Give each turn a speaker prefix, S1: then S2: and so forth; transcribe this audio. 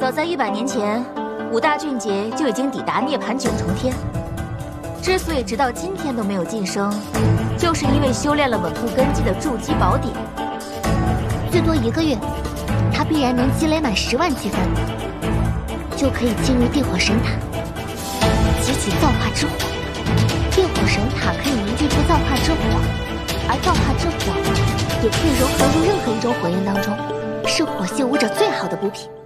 S1: 早在100年前，五大俊杰就已经抵达涅槃九重天。之所以直到今天都没有晋升，就是因为修炼了稳固根基的筑基宝典。
S2: 最多1个月，他必然能积累满10万积分，就可以进入地火神塔，激起造化之火。地火神塔可以凝聚出造化之火，而造化之火也可以融合入任何一种火焰当中，是火系武者最好的补品。